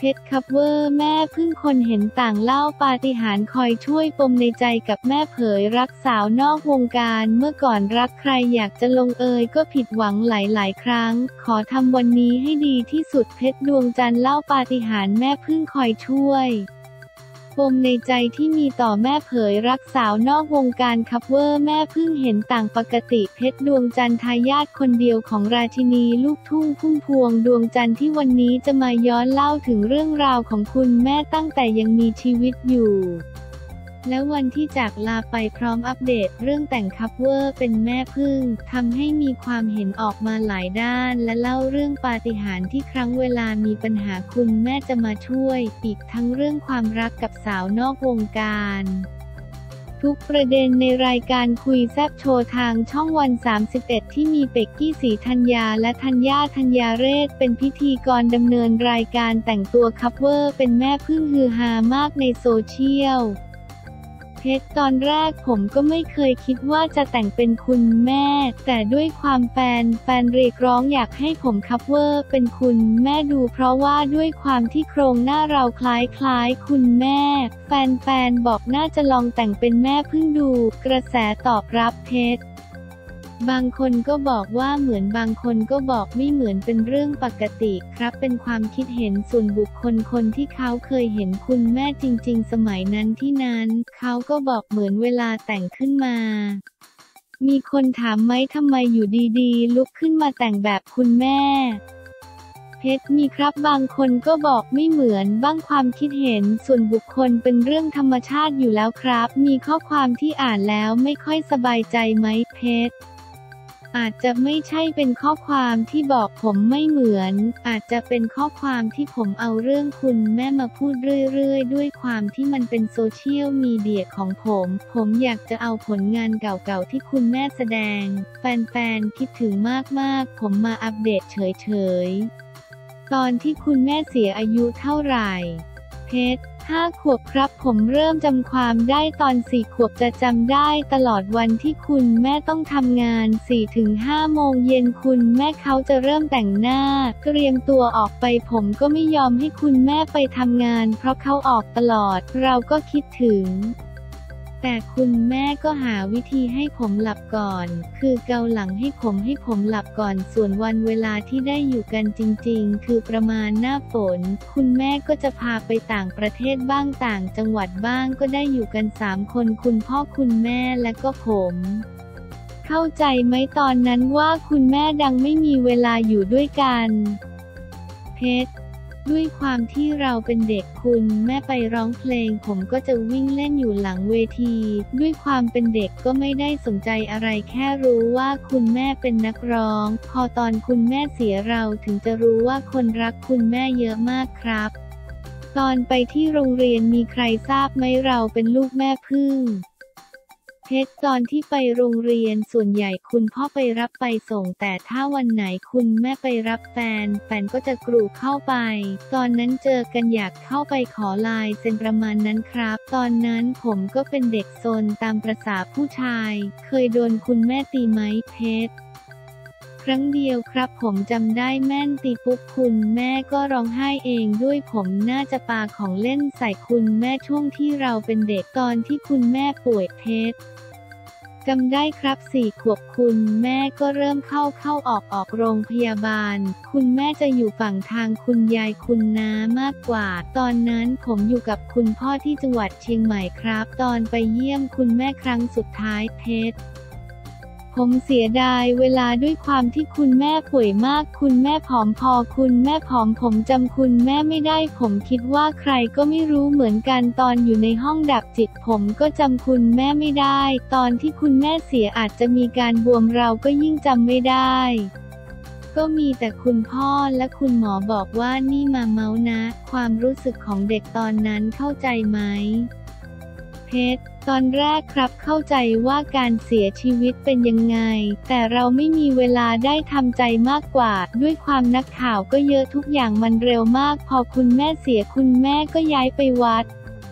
ชรคัฟเวอร์แม่พึ่งคนเห็นต่างเล่าปาฏิหาริย์คอยช่วยปมในใจกับแม่เผยรักสาวนอกวงการเมื่อก่อนรักใครอยากจะลงเอยก็ผิดหวังหลายๆครั้งขอทำวันนี้ให้ดีที่สุดเพชรดวงจันทร์เล่าปาฏิหาริย์แม่พึ่งคอยช่วยปมในใจที่มีต่อแม่เผยรักสาวนอกวงการคัฟเวอร์แม่พึ่งเห็นต่างปกติเพชรดวงจันทร์ทายาทคนเดียวของราชินีลูกทุ่งพุ่มพวงดวงจันทร์ที่วันนี้จะมาย้อนเล่าถึงเรื่องราวของคุณแม่ตั้งแต่ยังมีชีวิตอยู่และวันที่จากลาไปพร้อมอัปเดตเรื่องแต่งคัฟเวอร์เป็นแม่พึ่งทำให้มีความเห็นออกมาหลายด้านและเล่าเรื่องปาฏิหาริย์ที่ครั้งเวลามีปัญหาคุณแม่จะมาช่วยอีกทั้งเรื่องความรักกับสาวนอกวงการทุกประเด็นในรายการคุยแซ่บโชว์ทางช่องวัน31ที่มีเป็กกี้ ศรีธัญญาและธัญญาเรศเป็นพิธีกรดำเนินรายการแต่งตัวคัฟเวอร์เป็นแม่พึ่งฮือฮามากในโซเชียลเพชรตอนแรกผมก็ไม่เคยคิดว่าจะแต่งเป็นคุณแม่แต่ด้วยความแฟนเรียกร้องอยากให้ผมคัฟเวอร์เป็นคุณแม่ดูเพราะว่าด้วยความที่โครงหน้าเราคล้ายคุณแม่แฟนบอกน่าจะลองแต่งเป็นแม่พึ่งดูกระแสตอบรับเพชรบางคนก็บอกว่าเหมือนบางคนก็บอกไม่เหมือนเป็นเรื่องปกติครับเป็นความคิดเห็นส่วนบุคคลคนที่เขาเคยเห็นคุณแม่จริงๆสมัยนั้นที่นั้นเขาก็บอกเหมือนเวลาแต่งขึ้นมามีคนถามไหมทำไมอยู่ดีๆลุกขึ้นมาแต่งแบบคุณแม่เพชรมีครับบางคนก็บอกไม่เหมือนบ้างความคิดเห็นส่วนบุคคลเป็นเรื่องธรรมชาติอยู่แล้วครับมีข้อความที่อ่านแล้วไม่ค่อยสบายใจไหมเพชรอาจจะไม่ใช่เป็นข้อความที่บอกผมไม่เหมือนอาจจะเป็นข้อความที่ผมเอาเรื่องคุณแม่มาพูดเรื่อยๆด้วยความที่มันเป็นโซเชียลมีเดียของผมอยากจะเอาผลงานเก่าๆที่คุณแม่แสดงแฟนๆคิดถึงมากๆผมมาอัปเดตเฉยๆตอนที่คุณแม่เสียอายุเท่าไหร่เพชร5 ขวบครับผมเริ่มจำความได้ตอน4 ขวบจะจำได้ตลอดวันที่คุณแม่ต้องทำงาน 4-5 โมงเย็นคุณแม่เขาจะเริ่มแต่งหน้าเตรียมตัวออกไปผมก็ไม่ยอมให้คุณแม่ไปทำงานเพราะเขาออกตลอดเราก็คิดถึงแต่คุณแม่ก็หาวิธีให้ผมหลับก่อนคือเกาหลังให้ผมหลับก่อนส่วนวันเวลาที่ได้อยู่กันจริงๆคือประมาณหน้าฝนคุณแม่ก็จะพาไปต่างประเทศบ้างต่างจังหวัดบ้างก็ได้อยู่กัน3 คนคุณพ่อคุณแม่และก็ผมเข้าใจไหมตอนนั้นว่าคุณแม่ดังไม่มีเวลาอยู่ด้วยกันเพชรด้วยความที่เราเป็นเด็กคุณแม่ไปร้องเพลงผมก็จะวิ่งเล่นอยู่หลังเวทีด้วยความเป็นเด็กก็ไม่ได้สนใจอะไรแค่รู้ว่าคุณแม่เป็นนักร้องพอตอนคุณแม่เสียเราถึงจะรู้ว่าคนรักคุณแม่เยอะมากครับตอนไปที่โรงเรียนมีใครทราบไหมเราเป็นลูกแม่พึ่งเพชรตอนที่ไปโรงเรียนส่วนใหญ่คุณพ่อไปรับไปส่งแต่ถ้าวันไหนคุณแม่ไปรับแฟนก็จะกรูเข้าไปตอนนั้นเจอกันอยากเข้าไปขอลายเซ็นประมาณนั้นครับตอนนั้นผมก็เป็นเด็กซนตามประสาผู้ชายเคยโดนคุณแม่ตีไหมเพชรครั้งเดียวครับผมจำได้แม่นตีปุ๊บคุณแม่ก็ร้องไห้เองด้วยผมน่าจะปาของเล่นใส่คุณแม่ช่วงที่เราเป็นเด็กตอนที่คุณแม่ป่วยเพชรจำได้ครับ4 ขวบคุณแม่ก็เริ่มเข้าออกโรงพยาบาลคุณแม่จะอยู่ฝั่งทางคุณยายคุณน้ามากกว่าตอนนั้นผมอยู่กับคุณพ่อที่จังหวัดเชียงใหม่ครับตอนไปเยี่ยมคุณแม่ครั้งสุดท้ายเพชรผมเสียดายเวลาด้วยความที่คุณแม่ป่วยมากคุณแม่ผอมพอคุณแม่ผอมผมจำคุณแม่ไม่ได้ผมคิดว่าใครก็ไม่รู้เหมือนกันตอนอยู่ในห้องดับจิตผมก็จำคุณแม่ไม่ได้ตอนที่คุณแม่เสียอาจจะมีการบวมเราก็ยิ่งจำไม่ได้ก็มีแต่คุณพ่อและคุณหมอบอกว่านี่มาเมานะความรู้สึกของเด็กตอนนั้นเข้าใจไหมเพชรตอนแรกครับเข้าใจว่าการเสียชีวิตเป็นยังไงแต่เราไม่มีเวลาได้ทำใจมากกว่าด้วยความนักข่าวก็เยอะทุกอย่างมันเร็วมากพอคุณแม่เสียคุณแม่ก็ย้ายไปวัด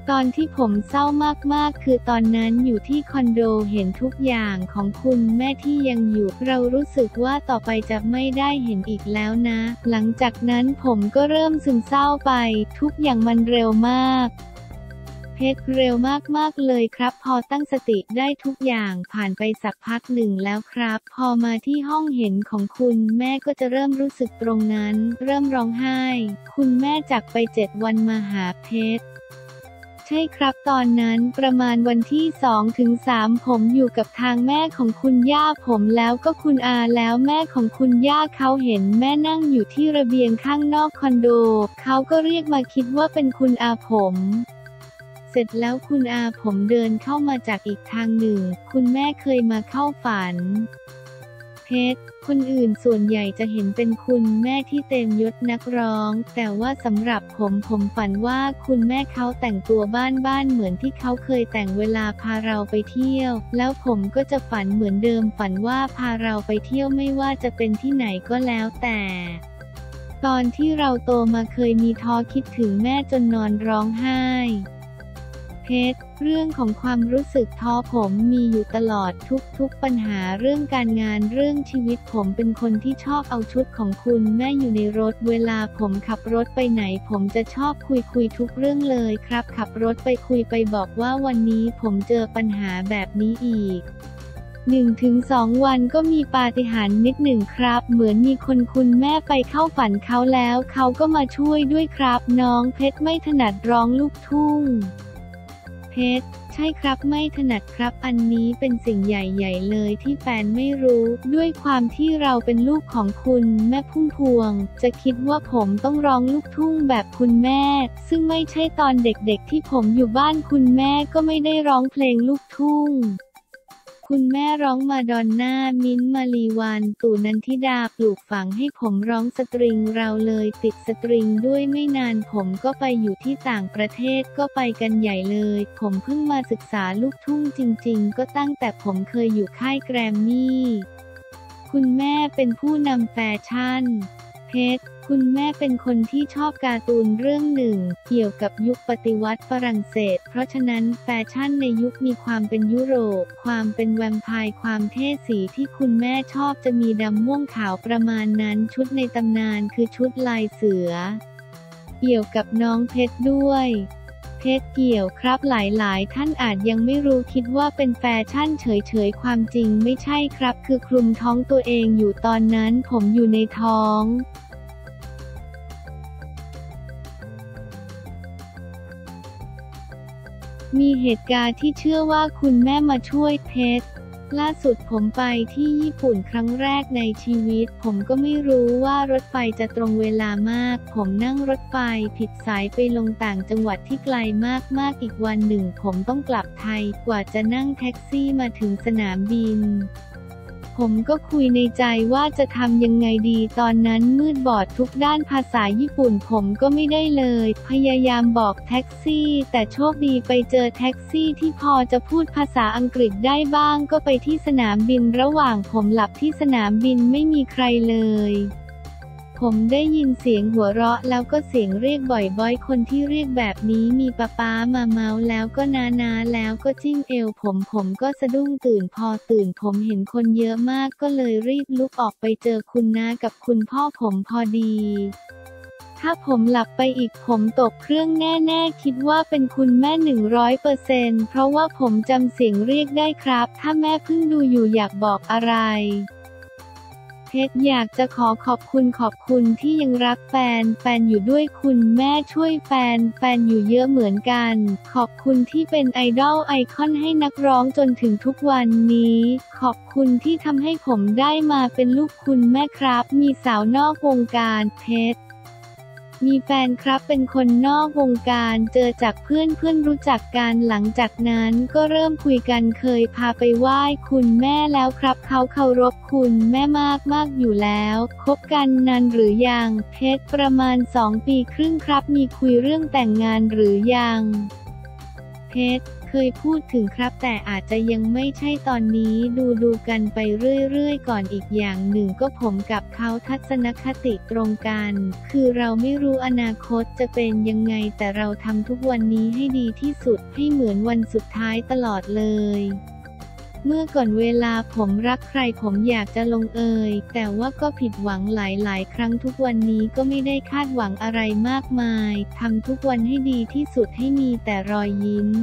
ตอนที่ผมเศร้ามากๆคือตอนนั้นอยู่ที่คอนโดเห็นทุกอย่างของคุณแม่ที่ยังอยู่เรารู้สึกว่าต่อไปจะไม่ได้เห็นอีกแล้วนะหลังจากนั้นผมก็เริ่มซึมเศร้าไปทุกอย่างมันเร็วมากเพชรเร็วมากๆเลยครับพอตั้งสติได้ทุกอย่างผ่านไปสักพักหนึ่งแล้วครับพอมาที่ห้องเห็นของคุณแม่ก็จะเริ่มรู้สึกตรงนั้นเริ่มร้องไห้คุณแม่จากไป7 วันมาหาเพชรใช่ครับตอนนั้นประมาณวันที่2 ถึง 3ผมอยู่กับทางแม่ของคุณย่าผมแล้วก็คุณอาแล้วแม่ของคุณย่าเขาเห็นแม่นั่งอยู่ที่ระเบียงข้างนอกคอนโดเขาก็เรียกมาคิดว่าเป็นคุณอาผมเสร็จแล้วคุณอาผมเดินเข้ามาจากอีกทางหนึ่งคุณแม่เคยมาเข้าฝันเพชรคนอื่นส่วนใหญ่จะเห็นเป็นคุณแม่ที่เต็มยศนักร้องแต่ว่าสำหรับผมฝันว่าคุณแม่เขาแต่งตัวบ้านเหมือนที่เขาเคยแต่งเวลาพาเราไปเที่ยวแล้วผมก็จะฝันเหมือนเดิมฝันว่าพาเราไปเที่ยวไม่ว่าจะเป็นที่ไหนก็แล้วแต่ตอนที่เราโตมาเคยมีท้อคิดถึงแม่จนนอนร้องไห้เพชรเรื่องของความรู้สึกท้อผมมีอยู่ตลอดทุกปัญหาเรื่องการงานเรื่องชีวิตผมเป็นคนที่ชอบเอาชุดของคุณแม่อยู่ในรถเวลาผมขับรถไปไหนผมจะชอบคุยทุกเรื่องเลยครับขับรถไปคุยไปบอกว่าวันนี้ผมเจอปัญหาแบบนี้อีก1-2 วันก็มีปาฏิหาริย์นิดหนึ่งครับเหมือนมีคุณแม่ไปเข้าฝันเขาแล้วเขาก็มาช่วยด้วยครับน้องเพชรไม่ถนัดร้องลูกทุ่งเพชรใช่ครับไม่ถนัดครับอันนี้เป็นสิ่งใหญ่ๆเลยที่แฟนไม่รู้ด้วยความที่เราเป็นลูกของคุณแม่พุ่มพวงจะคิดว่าผมต้องร้องลูกทุ่งแบบคุณแม่ซึ่งไม่ใช่ตอนเด็กๆที่ผมอยู่บ้านคุณแม่ก็ไม่ได้ร้องเพลงลูกทุ่งคุณแม่ร้องมาดอนน่ามิ้นท์มาลีวันตู่นันทิดาปลูกฝังให้ผมร้องสตริงเราเลยติดสตริงด้วยไม่นานผมก็ไปอยู่ที่ต่างประเทศก็ไปกันใหญ่เลยผมเพิ่งมาศึกษาลูกทุ่งจริงๆก็ตั้งแต่ผมเคยอยู่ค่ายแกรมมี่คุณแม่เป็นผู้นำแฟชั่นเพชรคุณแม่เป็นคนที่ชอบการ์ตูนเรื่องหนึ่งเกี่ยวกับยุคปฏิวัติฝรั่งเศสเพราะฉะนั้นแฟชั่นในยุคมีความเป็นยุโรปความเป็นแวมไพร์ความเท่สีที่คุณแม่ชอบจะมีดำม่วงขาวประมาณนั้นชุดในตำนานคือชุดลายเสือเกี่ยวกับน้องเพชรด้วยเพชรเกี่ยวครับหลายๆท่านอาจยังไม่รู้คิดว่าเป็นแฟชั่นเฉยๆความจริงไม่ใช่ครับคือคลุมท้องตัวเองอยู่ตอนนั้นผมอยู่ในท้องมีเหตุการณ์ที่เชื่อว่าคุณแม่มาช่วยเพชรล่าสุดผมไปที่ญี่ปุ่นครั้งแรกในชีวิตผมก็ไม่รู้ว่ารถไฟจะตรงเวลามากผมนั่งรถไฟผิดสายไปลงต่างจังหวัดที่ไกลมากอีกวันหนึ่งผมต้องกลับไทยกว่าจะนั่งแท็กซี่มาถึงสนามบินผมก็คุยในใจว่าจะทำยังไงดีตอนนั้นมืดบอดทุกด้านภาษาญี่ปุ่นผมก็ไม่ได้เลยพยายามบอกแท็กซี่แต่โชคดีไปเจอแท็กซี่ที่พอจะพูดภาษาอังกฤษได้บ้างก็ไปที่สนามบินระหว่างผมหลับที่สนามบินไม่มีใครเลยผมได้ยินเสียงหัวเราะแล้วก็เสียงเรียกบ่อยๆคนที่เรียกแบบนี้มีป๊ามาเมาแล้วก็นาแล้วก็จิ้มเอวผมก็สะดุ้งตื่นพอตื่นผมเห็นคนเยอะมากก็เลยรีบลุกออกไปเจอคุณน้ากับคุณพ่อผมพอดีถ้าผมหลับไปอีกผมตกเครื่องแน่ๆคิดว่าเป็นคุณแม่100%เพราะว่าผมจำเสียงเรียกได้ครับถ้าแม่เพิ่งดูอยู่อยากบอกอะไรเพชรอยากจะขอบคุณที่ยังรักแฟนอยู่ด้วยคุณแม่ช่วยแฟนอยู่เยอะเหมือนกันขอบคุณที่เป็นไอดอลไอคอนให้นักร้องจนถึงทุกวันนี้ขอบคุณที่ทำให้ผมได้มาเป็นลูกคุณแม่ครับมีสาวนอกวงการเพชรมีแฟนครับเป็นคนนอกวงการเจอจากเพื่อนรู้จักกันหลังจากนั้นก็เริ่มคุยกันเคยพาไปไหว้คุณแม่แล้วครับเขาเคารพคุณแม่มากอยู่แล้วคบกันนานหรือยังเพชรประมาณ2 ปีครึ่งครับมีคุยเรื่องแต่งงานหรือยังเพชรเคยพูดถึงครับแต่อาจจะยังไม่ใช่ตอนนี้ดูกันไปเรื่อยๆก่อนอีกอย่างหนึ่งก็ผมกับเขาทัศนคติตรงกันคือเราไม่รู้อนาคตจะเป็นยังไงแต่เราทำทุกวันนี้ให้ดีที่สุดให้เหมือนวันสุดท้ายตลอดเลยเมื่อก่อนเวลาผมรักใครผมอยากจะลงเอยแต่ว่าก็ผิดหวังหลายๆครั้งทุกวันนี้ก็ไม่ได้คาดหวังอะไรมากมายทำทุกวันให้ดีที่สุดให้มีแต่รอยยิ้ม